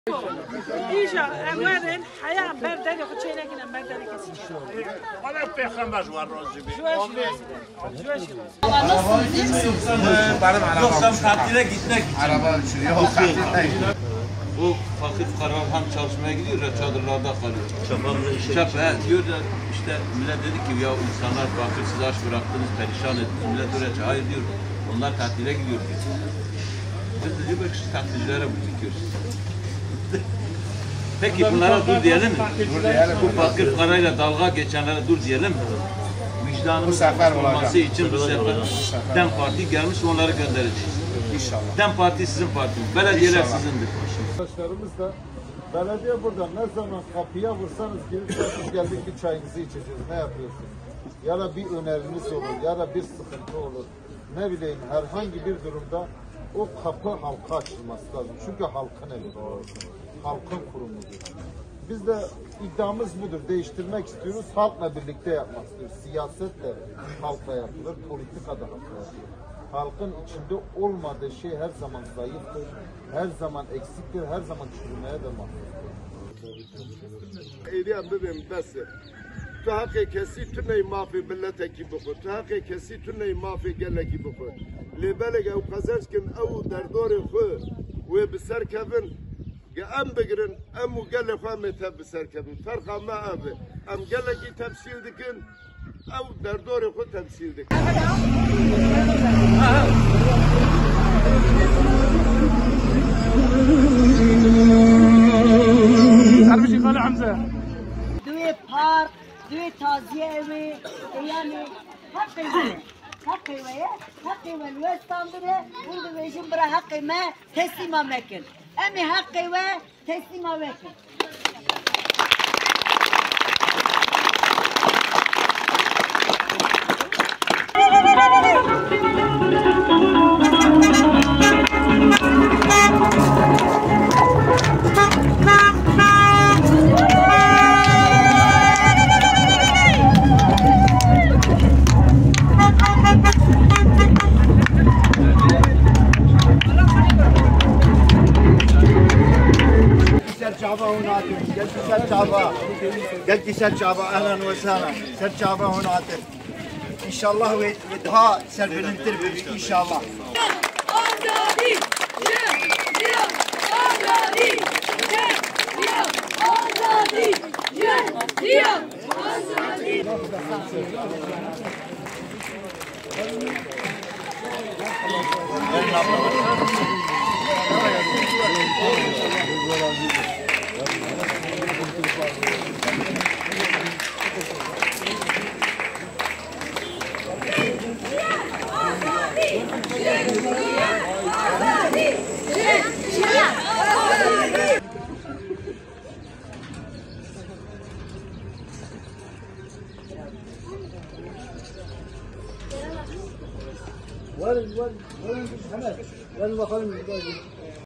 İşte evvelin hayal berdeli kuçeylekine berdeli kesin. Bana peygamber var rozbi. Ama nasıl değil mi? Benim arabam. Yoksa tatile gitmek için. Araba uçuyor. Yok tatil değil. Bu fakir fukarar hem çalışmaya gidiyor ya çadırlarda kalıyor. Diyor da işte millet dedi ki ya insanlar fakir siz aç bıraktınız, perişan ettiniz. Millet öyle hayır diyor. Onlar tatile gidiyor diyor. Biz de diyor belki tatilcilere bu dikiyoruz. Peki bunlara dur diyelim mi? Dur diyelim. Bu fakir fukarayla dalga geçenlere dur diyelim mi? Vicdanımız Bu sefer olması olacak. için bu sefer DEM Parti gelmiş onları göndereceğiz. İnşallah. DEM Parti sizin partiniz, belediyeler İnşallah. sizindir. Arkadaşlarımız da belediye burada ne zaman kapıya vursanız gelip geldik bir çayınızı içeceğiz. Ne yapıyorsunuz? Ya da bir öneriniz olur ya da bir sıkıntı olur. Ne bileyim herhangi bir durumda o kapı halka açılması lazım. Çünkü halkın evi. Halkın kurumudur. Biz de iddiamız budur. Değiştirmek istiyoruz. Halkla birlikte yapmak istiyoruz. Siyasetle halkla yapılır. Politika da halkla yapılır. Halkın içinde olmadığı şey her zaman zayıftır. Her zaman eksiktir. Her zaman çürümeye de mahkumdur. ایران ببین بس تو حق کسی تو نی مافی ملت کی بخور تو حق کسی تو نی مافی گل کی بخور لبلگ او قزنج کن او در دور خو و بسر کبن ام بگرن ام گل خو متب بسر کبن فرق ما ابه ام گل کی تفصیل دکن او در دور خو تفصیل دکن دوی پارک دوی تازیه امی یعنی حقی وی حقی ولوستان بره بوده ویشم برای حقی ما تسلیم مکن امی حقی و تسلیم مکن قلت سر شعبة اهلا وسهلا سر شعبة هنا عاتب ان شاء الله ودها سر بننتربي ان شاء الله وين